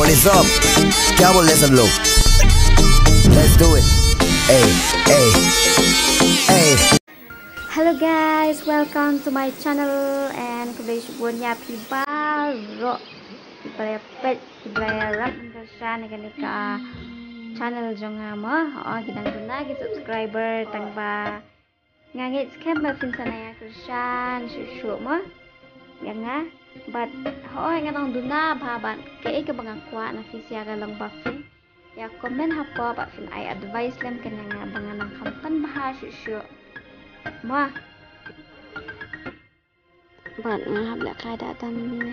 What is up? क्या बोल रहे सब लोग? Let's do it. Hey, hey, hey. Hello guys, welcome to my channel and kembali sebuahnya baru berharap kesan kenika channel jongama gidang duna gi subscriber tangba ngangit scam ba finsana ya kesan susu ma yang but nganong duna baban ke bangakwa na fisya galang bafin ya komen hapo ba fin I advice lam kenanga banganang kampan bahas susu ma but habla kada tamin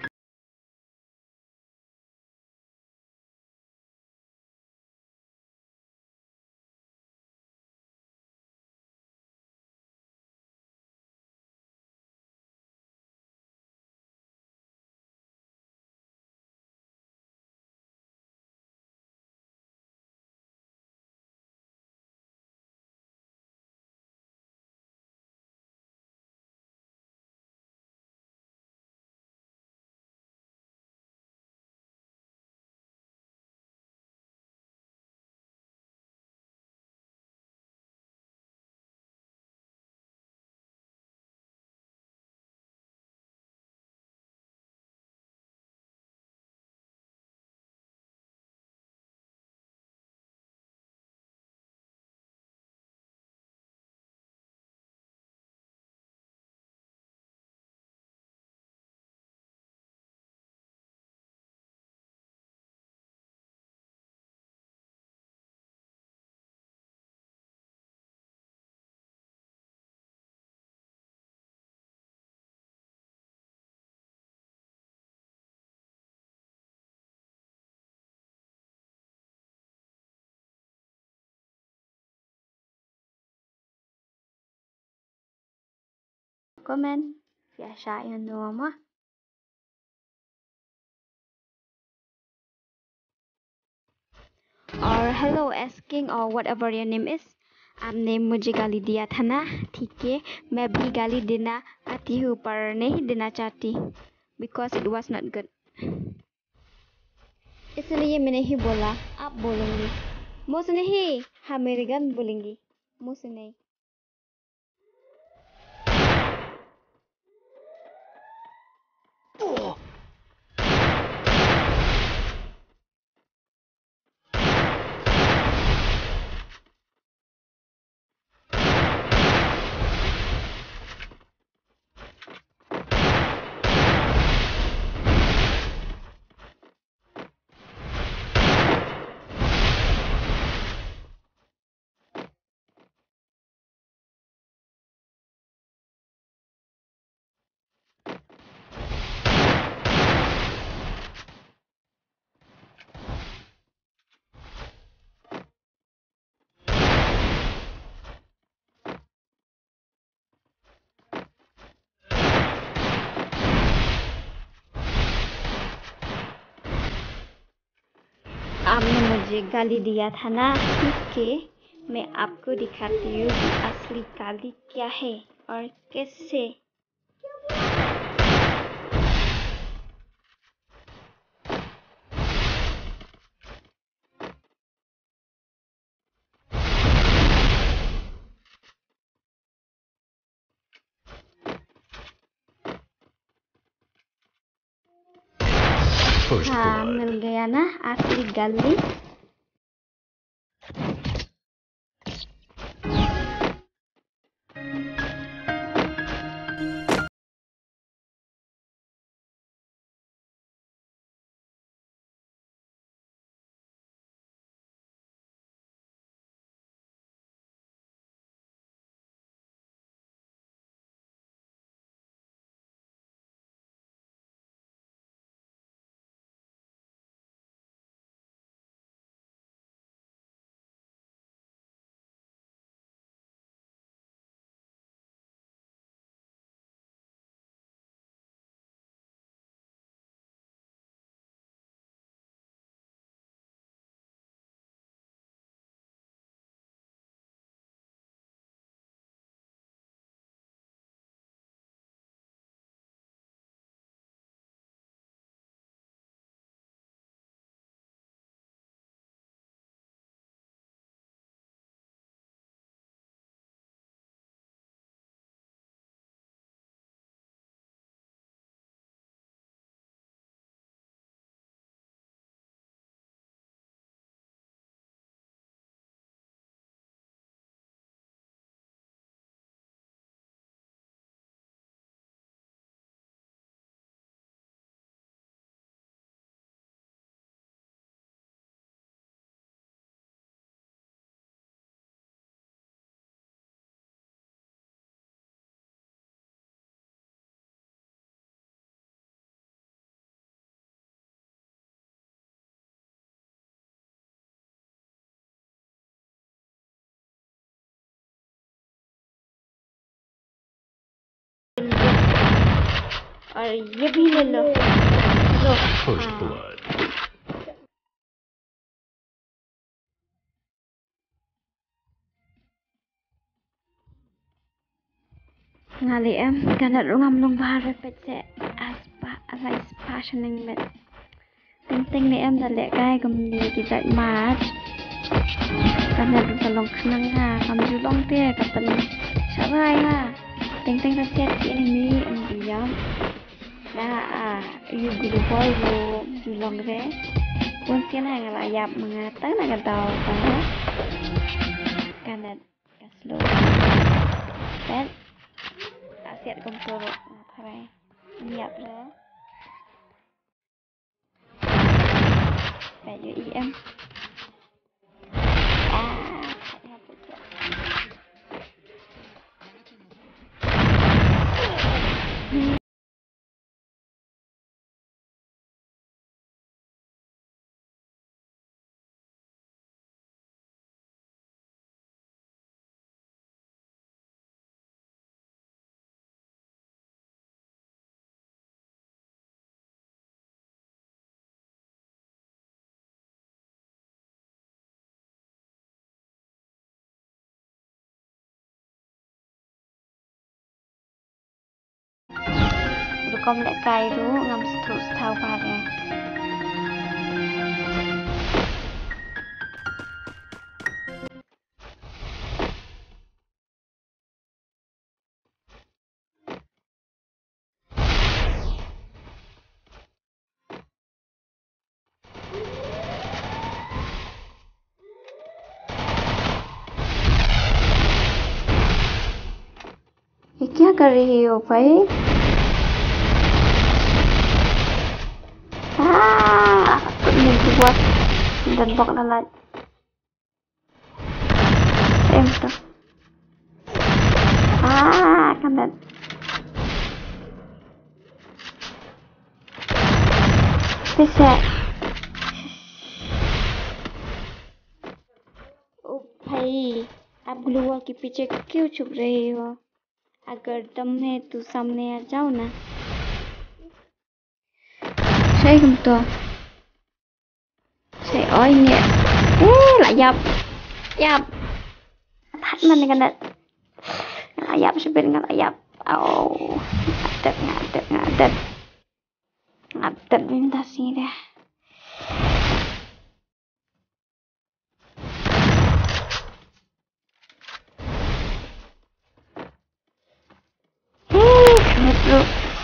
comment biasa yan ma or hello asking or whatever your name is आपने मुझे गाली दिया था ना ठीक है मैं भी गाली देना आती हूँ पर नहीं देना चाहती because it was not good इसलिए मैं नहीं बोला आप बोलेंगे मुझसे नहीं हाँ मेरे गन बोलेंगी मुझसे नहीं आपने मुझे गाली दिया था ना ठीक है मैं आपको दिखाती हूँ कि असली गाली क्या है और कैसे हाँ मिल गया ना असली गाली और ये भी ले लो लो First blood. ngali em kana rungam long bahar pece aspa asai passion ning met ting ting ni em da le kai gum ni ki dat mat kana du long khnang ha kam ju long te ka tan sabai ha ting ting da set ki ni mi em di yam da you guru boy lo ju long re pun sian ha ngala yap mga ta na ka tau ta kana ka slow that siap kontrol parai niap ra baju em kom lek kai ru ngam stu stau pare ये क्या कर रही हो भाई mình thì buat dan bok na lại em to kan dan bisa ओ भाई आप glue wall के पीछे क्यों छुप रही हो अगर दम है तो सामने आ जाओ ना Saya gemto. Saya oi nhẹ. Lại dập. Dập. Thắt mình cái này. Lại dập sẽ bên lại dập. Ngadet. Ngadet bên ta sini dah. Bro.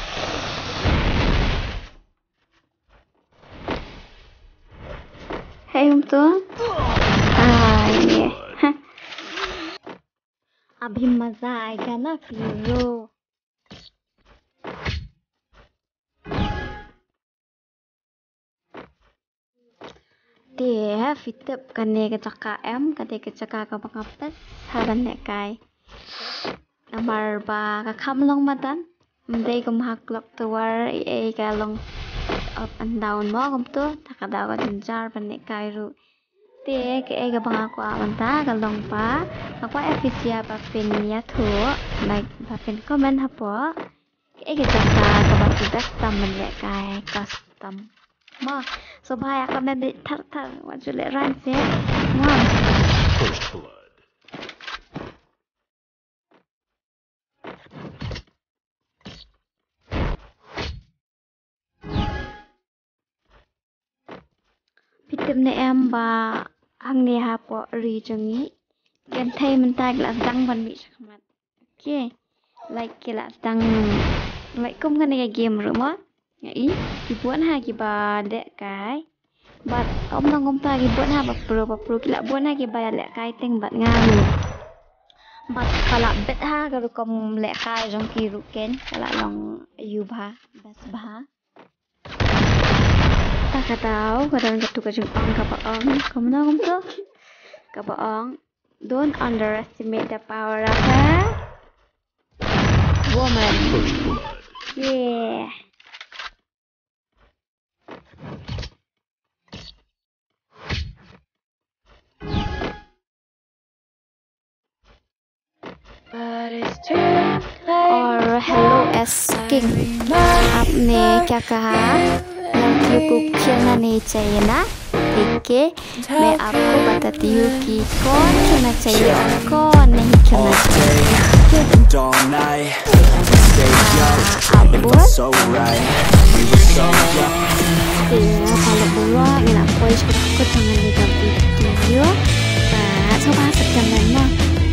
Hey gemto. Ini. अभी मजा आएगा ना फिरो dia fitep kane ke caka em kade ke caka ka pangapet haran ne kai amar ba ka kham long matan mdei kum hak lok tuar e ka long up and down mo kum tu takada ka jar ban ne kai ru te ke e ka banga ko avanta ka long pa akwa efisia pa pin ya thu like pa pin comment ha po ke ke caka ka ba tu custom ban ne kai custom ma so bhai akan nanti thar wajib le ran se ma First blood. pitem ne em ba hang ne ha po ri jangi gen thai man ta la dang ban mi sakmat okay like ke la dang like kum kan ne game ru ma ngai ki buan ha ki ba de kai bat om nang om ta ki buan ha ba pro ki la buan ha ki ba le kai teng bat nga ru bat kala bet ha ga ru kom le kai jong ki ru ken kala long yu ba bas ba ta ka tau ka dan ka tu ka jung ong ka ba ong kom na kom to ka ba ong don't underestimate the power of a woman First blood. yeah और hello asking आपने क्या कहा लड़कियों को खेलना नहीं चाहिए ना? ठीक है, मैं आपको बताती हूँ कि कौन खेलना चाहिए और कौन नहीं खेलना चाहिए। आप बोल kalau bola ingin aku ikut jangan diganti video coba sekian mah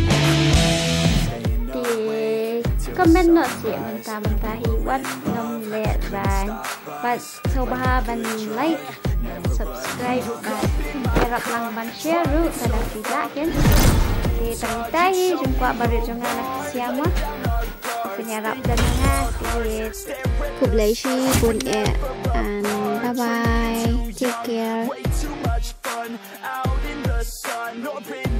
di komen no sih mentah-mentah hiwat nom lihat ban coba ban like subscribe harap lang ban share ru pada tidak kan di tengah jumpa baru jangan nak siapa penyarap dan ngasih kublaishi pun and bye bye, take care.